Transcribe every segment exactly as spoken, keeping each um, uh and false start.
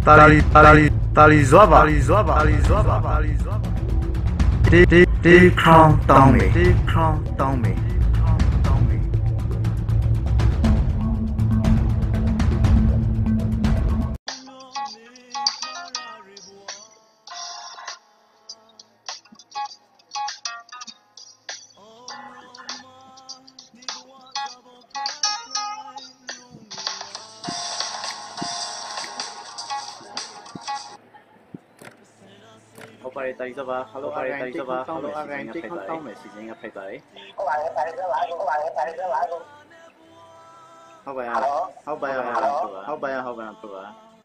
Tali tali tali zoba tali zoba tali zoba tali zoba Ti ti ti crown တောင်းမယ် ti crown တောင်းမယ် crown တောင်းမယ်ဟုတ်ပါတယ်တာရီစပါဟယ်လိုပါတယ်တာရီစပါဟယ်လိုအဂိုင်းတိတ်ခေါင်းတောင်းမယ်စီစဉ်ကဖိတ်ပါတယ်ဟုတ်ပါတယ်တာရီစပါဟုတ်ပါတယ်တာရီစပါဟုတ်ဟုတ်ပါရဟုတ်ပါရဟုတ်ပါရဟုတ်ပါရဟုတ်ပါ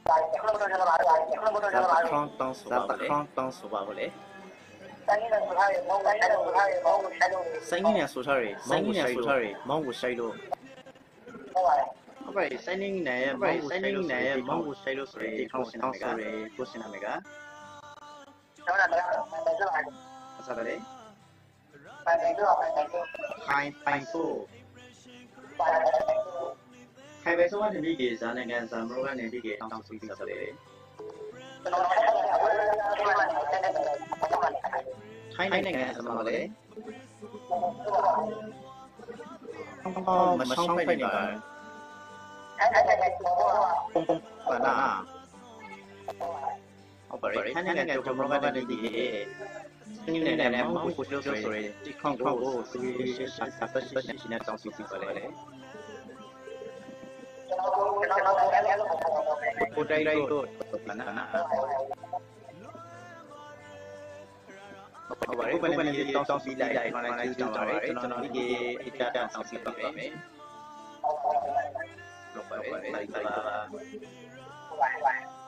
ခေါင်းတောင်းဆိုပါလေခေါင်းတောင်းဆိုပါလေဆိုင်နေဆိုထားရမောင်းဆိုင်နေဆိုထားရမောင်းကိုဆိုင်လို့ဆိုင်နေဆိုထားရမောင်းကိုဆိုင်လို့မောင်းကိုဆိုင်လို့ဟုတ်ပါတယ်ဟုတ်ပါတယ်ဆိုင်နေနဲ့မောင်းကိုဆိုင်နေနဲ့မောင်းကိုဆိုင်လို့ဆိုရင်ဒီခေါင်းတောင်းဆိုရကိုစင်နာမေကဟုတ်တယ်ဟုတ်တယ်ဟုတ်တယ်ဆက်ပါလေပိုင်တယ်တော့ပိုင်တယ်ခိုင်ပိုင်ဆိုခိုင်ပဲဆိုတဲ့ဒီကေဇာနိုင်ငံဇာမရောကနေဒီကေတောင်းဆိုပြီးဆက်ပါလေထိုင်းနိုင်ငံအစမှာလေအော်မဆောင်ဖိုက်နေပါပုံပုံပါနာဟုတ်ပါတယ်ထိုင်းနိုင်ငံကမရောကနေဒီကေဒီနေ့နဲ့မောင်ကိုပြောဆိုရဒီခေါင်းကိုစီရှက်ဆက်ပတ်ပတ်ရှင်းနေတောင်းဆိုပြီးပါလေကိုတိုင်ရိုက်ကိုနာနာဟုတ်ပါတယ်ကိုပန်နေတောင်းဆိုပြီးလိုက်ခဏလိုက်ကျူးကြပါတယ်ကျွန်တော်ဒီကေအကြတောင်းဆိုပြီးပါမယ်ဟုတ်ပါတယ်လိုက်ပါ